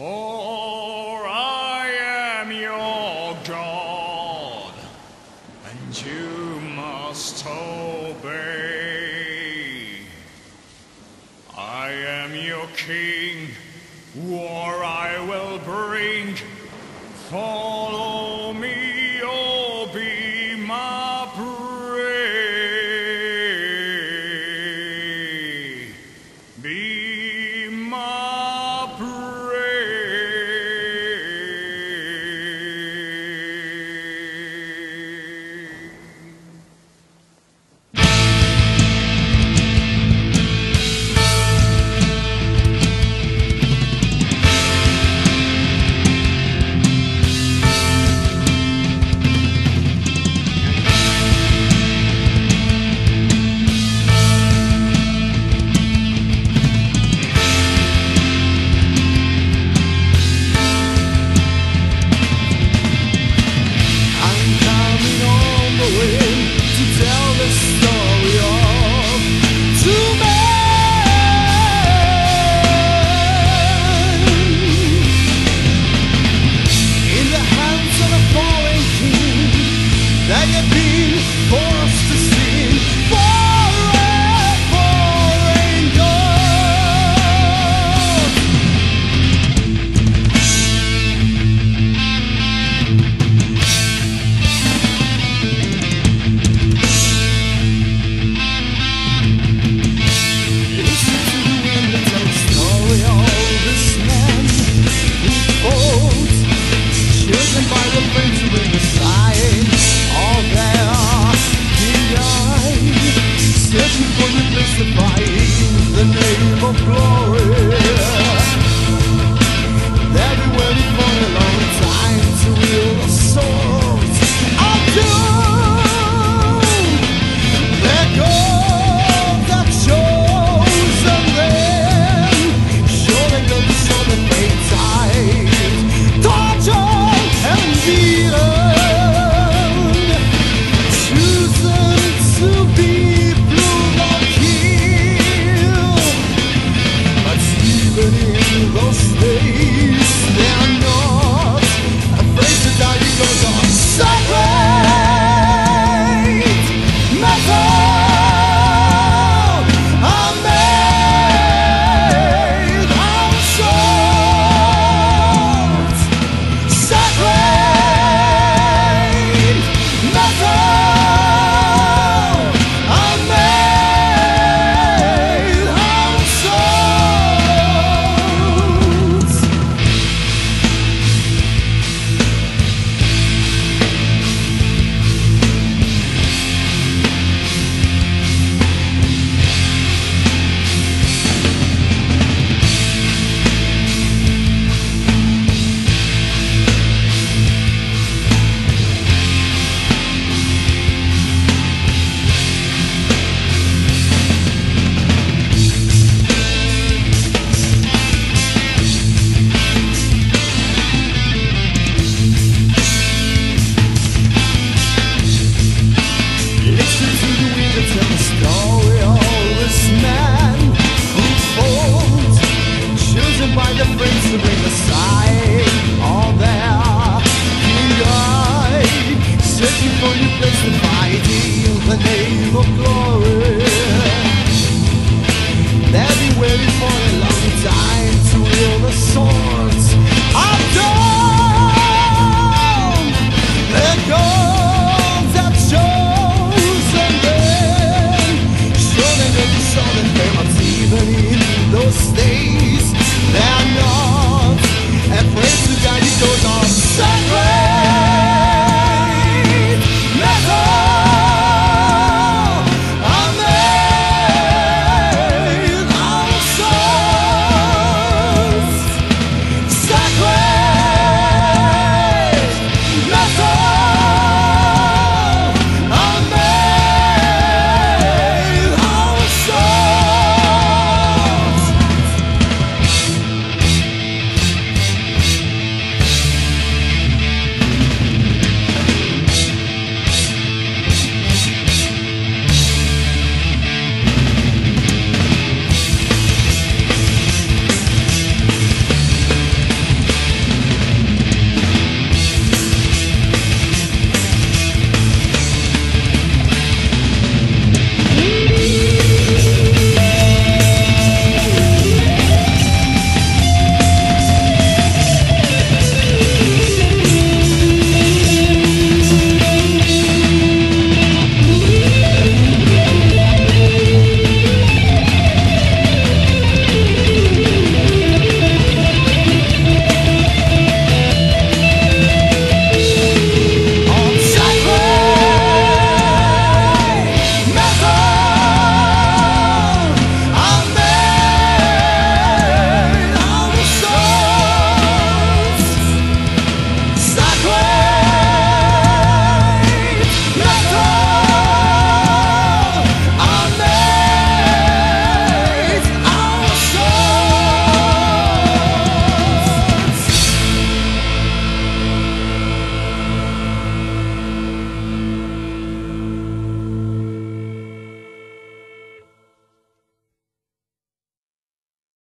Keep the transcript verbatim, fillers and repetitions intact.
For I am your God, and you must obey. I am your king, war I will bring. Follow me or be my prey. Be my prey. The name of glory. They've been waiting for a long time to wield the swords of doom. Their gods have chosen them. Surely they'll be so that they died, tortured and beaten, chosen to be those days, they are not afraid to die because of sacred metal. I'm made of swords. Sacred metal. I'm made of swords. By the friends to bring aside all their king guide, searching for new place to fight in the name of glory. They've been waiting for